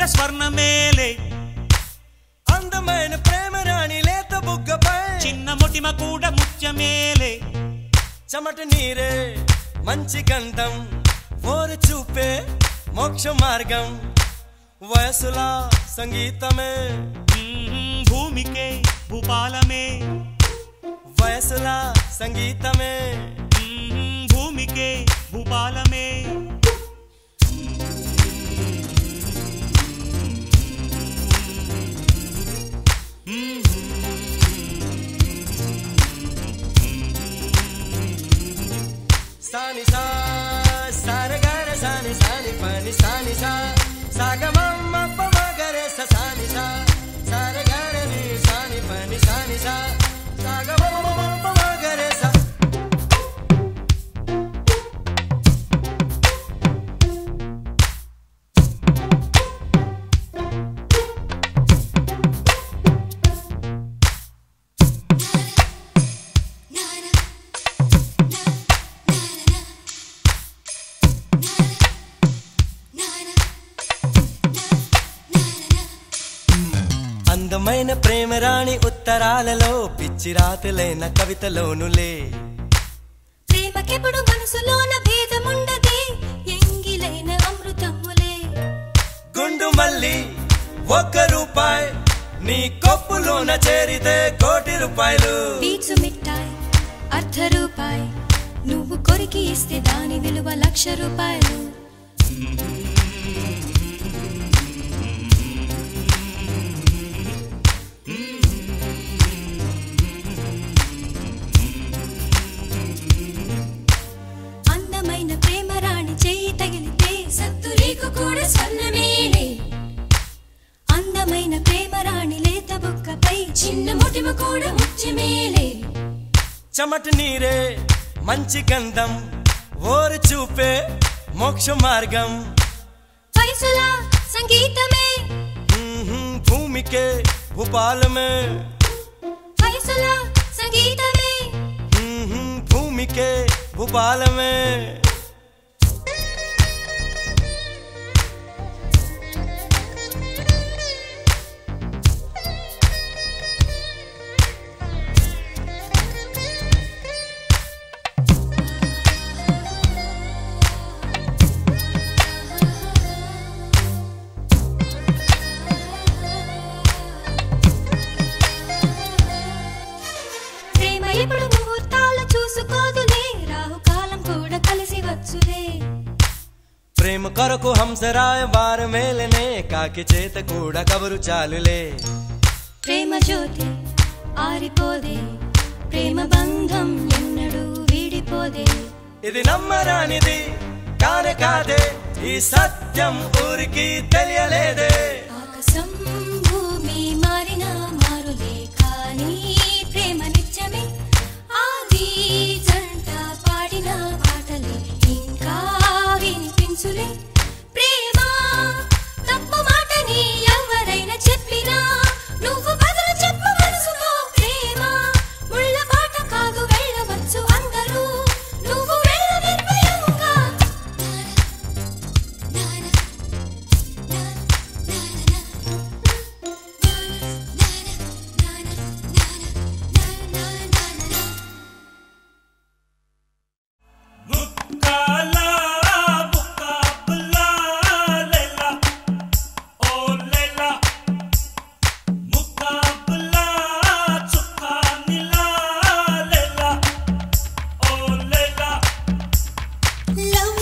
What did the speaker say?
స్వర్ణమేలే అందమైన ప్రేమ రాణి లేత బుగ్గపై చిన్న మొటిమ కూడా ముత్యమేలే చెమట నీరే మంచి గంధం ఓరు చూపే మోక్ష మార్గం వయసులా సంగీతమే భూమికే భూపాలమే వయసులా సంగీతమే భూమికే భూపాలమే సాని సా సారగర సాని సాని పని సాని సా సాగమమ్మ పమగరే సాని సా సారగర ని సాని పని సాని సా సాగమమ్మ పమగరే సా అందమైన ప్రేమ రాణి ఉత్తరాలలో పిచ్చి రాతలైన కవితలోనులే ప్రేమకెప్పుడు మనసులోన భేదముండదే ఎంగిలైన అమృతములే గుండు మల్లి ₹1 నీ కొప్పులోన చేరితే ₹1,00,00,000 పీచు మిఠాయి ₹1 నువ్వు కొరికి ఇస్తే దాని విలువ ₹1,00,000 అందమైన ప్రేమ రాణి చేయి తగిలితే సత్తురీకు కూడా స్వర్ణమేలే అందమైన ప్రేమ రాణి లేత బుక్కపై చిన్న మొటిమ కూడా ముత్యమేలే చెమట నీరే మంచి గంధం ఓరు చూపే మోక్ష మార్గం వయసులా సంగీతమే భూమికే భూపాలమే వయసులా సంగీతమే భూమికే భూపాలమే ప్రేమ ఎప్పుడు ముహూర్తాలు చూసుకోదులే రాహుకాలం కూడా కలిసి వచ్చులే ప్రేమ కొరకు హంసరాయ వార మేలనే కాకి చేత కూడా కబురు చాలులే ప్రేమ జ్యోతి ఆరిపోదే ప్రేమ బంధం ఎన్నడూ వీడిపోదే ఇది నమ్మరానిది కానే కాదే ఈ సత్యం ఊరికి తెలియలేదే ఆకాశం భూమి మారినా మారులే కానీ ప్రేమ నిత్యమే ఆది జంట పాడిన పాటలే ఇంకా వినిపించులే ప్రేమ తప్పు మాటని ఎవరైనా చెప్పినా నువ్వు బదులు చెప్పు మనసుతో ప్రేమ ముళ్ళ పాట కాదు వెళ్ళవచ్చు అందరూ నువ్వు వెళ్ళ నిర్భయంగా ముక్కాలా ముక్కాబులా లేలా ఓ లేలా ముక్కాబులా చుక్కా నిలా లేలా ఓ లేలా లవ్